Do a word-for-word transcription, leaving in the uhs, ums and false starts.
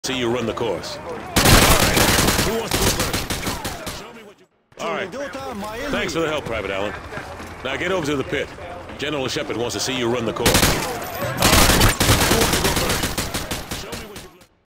See you run the course. All right. Who wants to go first? Show me what you... All right. Thanks for the help, Private Allen. Now get over to the pit. General Shepard wants to see you run the course.